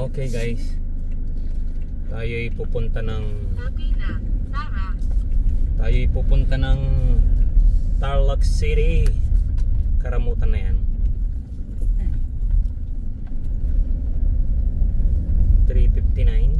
Okay guys, tayo'y pupunta ng Tarlac City. Karamutan na yan. 3:59.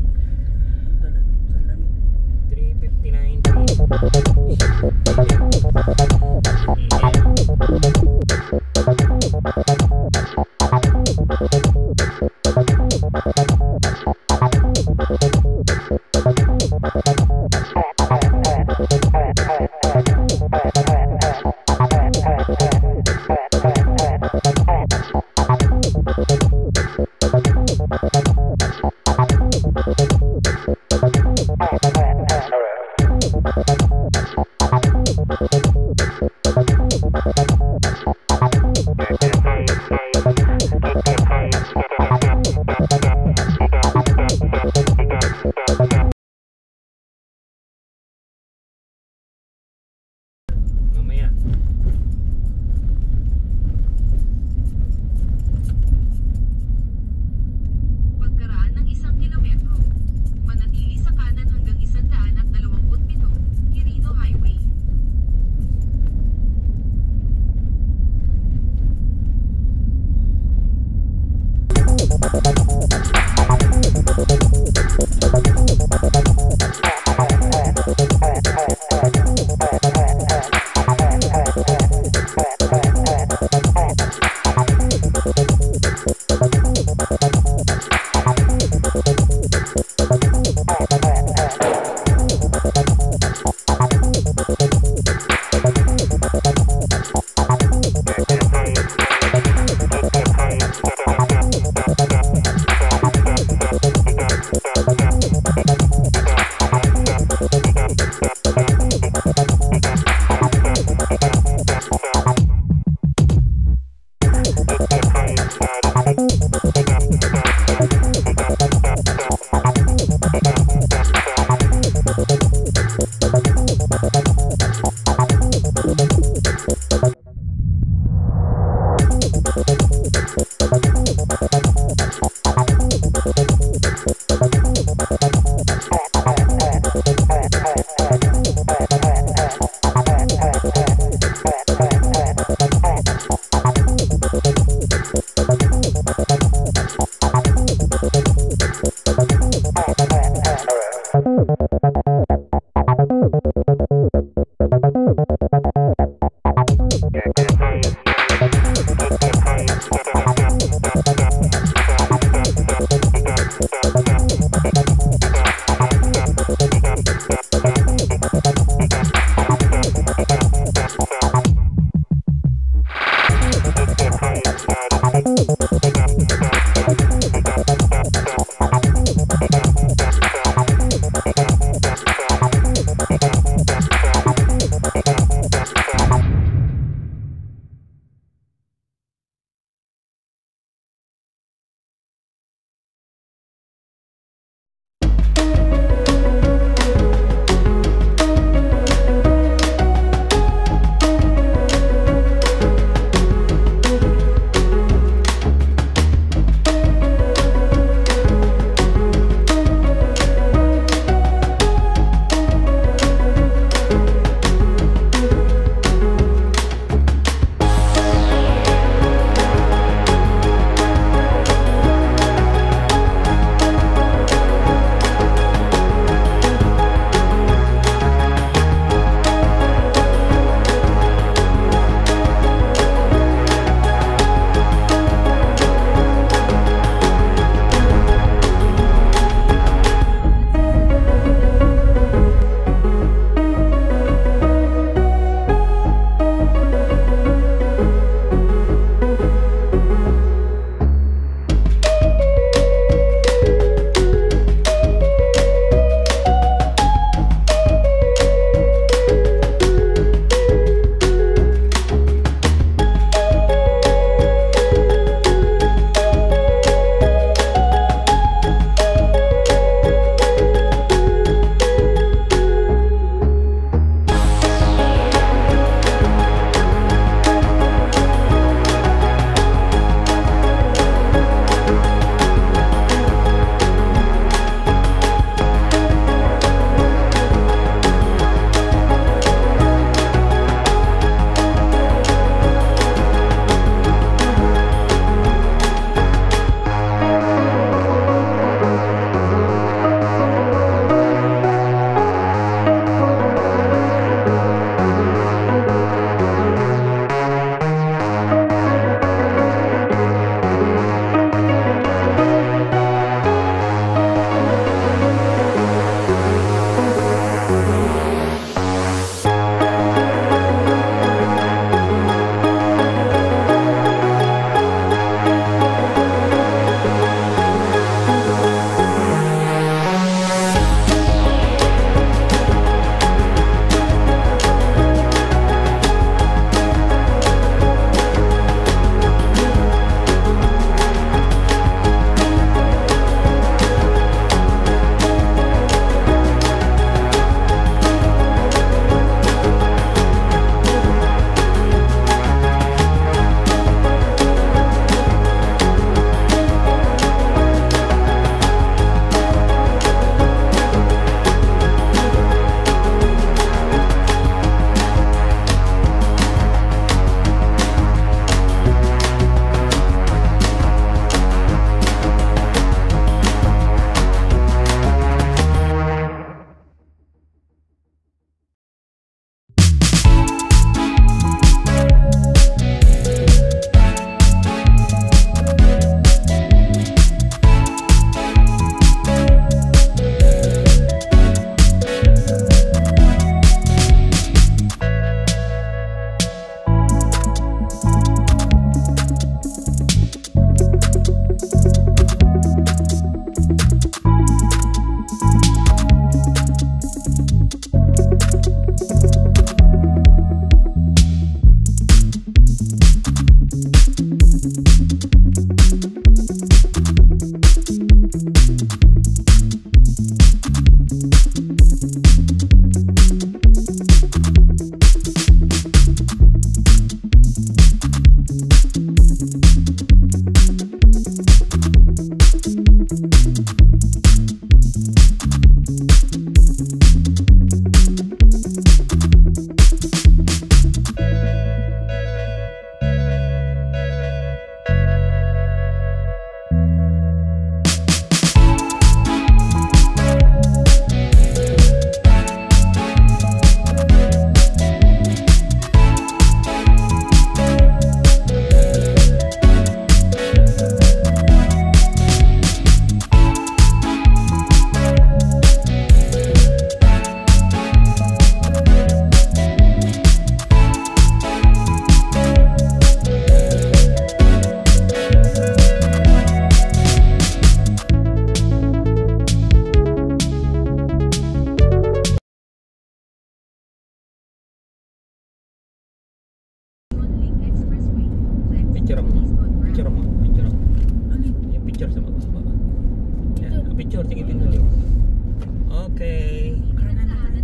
Picture mo. Picture mo. Picture mo. Alin? Yung picture sa baba. Yan. Picture. Sige, pinuli. Okay. Kanan na tayo.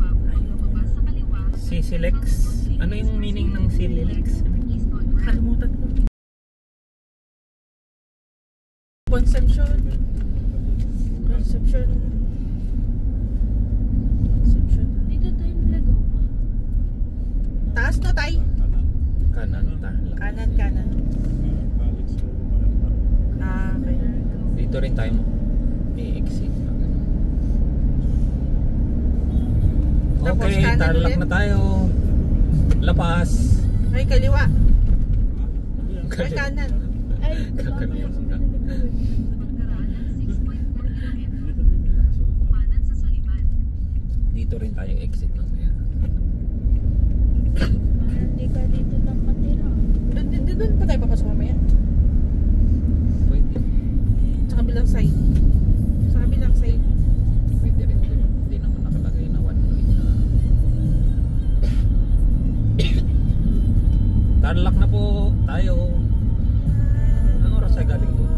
Sisilex. Ano yung meaning ng Sisilex? Kalimutan ko. Conception. Conception. Conception. Dito tayo nalagaw pa. Taas no, tay? Kanan. Kanan, kanan. Ah, okay. Dito rin tayo mo. I-exit. Tapos Okay, kanan tarlac ulit? na tayo. Lapas. Ay, kaliwa. Ay, kanan. Ay, Kakaliwa ka. Dito rin tayo exit mamaya. hindi ka dito nakatira. Doon pa tayo papasok mamaya. Pwede. Sa kabilang side. Sa kabilang side. Pwede rin din. Hindi naman nakalagay na one way na. Tarlac na po tayo. Anong oras ay galing doon?